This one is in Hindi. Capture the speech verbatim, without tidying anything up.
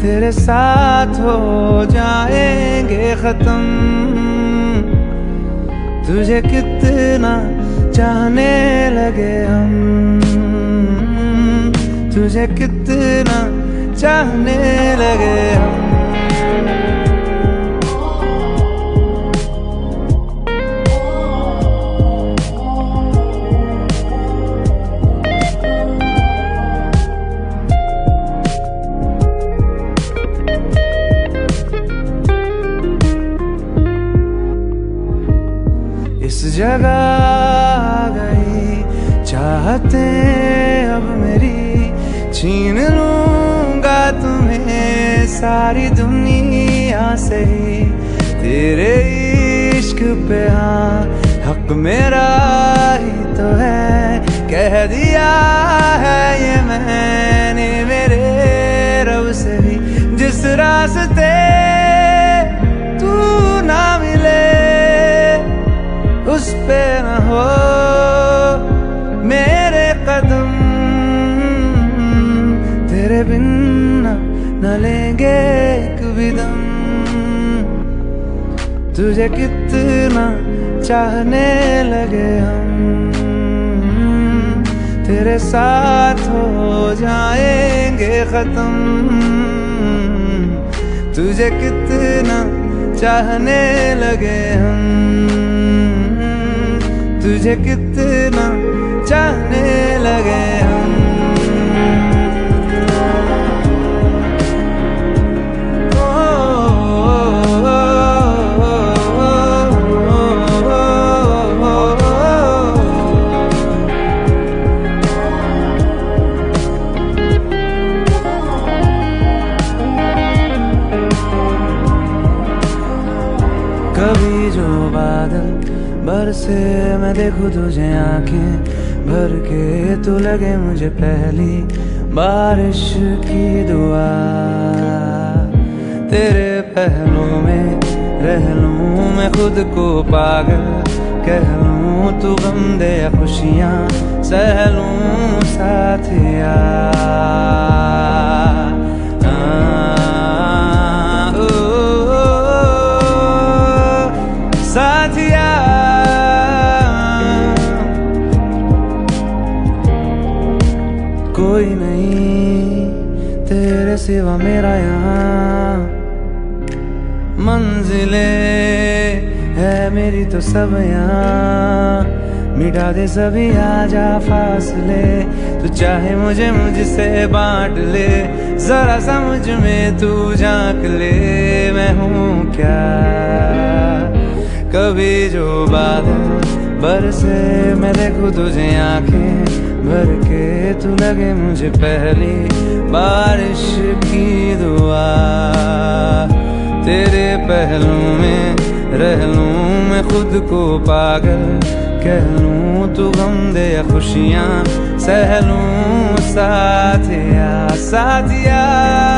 तेरे साथ हो जाएंगे खत्म। तुझे कितना चाहने लगे हम, तुझे कितना चाहने लगे हम। इस जगह आ गई चाहते अब मेरी, छीन लूंगा तुम्हें सारी दुनिया से ही। तेरे इश्क पे हाँ हक मेरा ही तो है, कह दिया है ये मैंने मेरे रब से भी। जिस रास्ते तू ना मिले उस पे न हो मेरे कदम, तेरे बिन न लेंगे एक भी दम। तुझे कितना चाहने लगे हम, तेरे साथ हो जाएंगे खत्म। तुझे कितना चाहने लगे हम, तुझे कितना चाहने लगे हम। कभी जो बादल बरसे मैं देखूं तुझे आंखें भर के, तू लगे मुझे पहली बारिश की दुआ। तेरे पहलू में रह लूं मैं खुद को पागल, कह लूं तू गम दे या खुशियां सह लूं साथिया। साथिया कोई नहीं तेरे सिवा मेरा यहाँ, मंजिले है मेरी तो सब यहाँ। मिटा दे सभी आजा फासले, तू चाहे मुझे मुझसे बांट ले। जरा सा मुझ में तू झांक ले, मैं हूँ क्या। कभी जो बादल बरसे मैं देखूं तुझे आंखें भर के, तू लगे मुझे पहली बारिश की दुआ। तेरे पहलू में रह लूं मैं खुद को पागल, कह लूं तू गम दे या खुशियां सह लूं साथिया। साथिया